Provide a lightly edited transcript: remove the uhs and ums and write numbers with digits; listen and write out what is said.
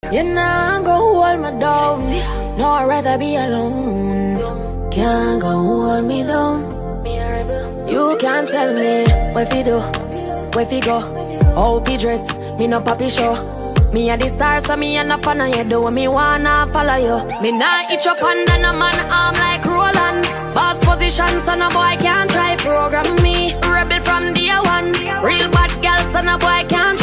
You nah go hold me down. No, I'd rather be alone. Can't go hold me down. You can't tell me where fi do, where fi go, how fi dress. Me no papi show. Me a the star, so me a no fan of you. Do what me wanna follow you. Me nah itch up under no man arm like Roland. Boss position, so no boy can't try program me. Rebel from day one. Real bad girl, so no boy can't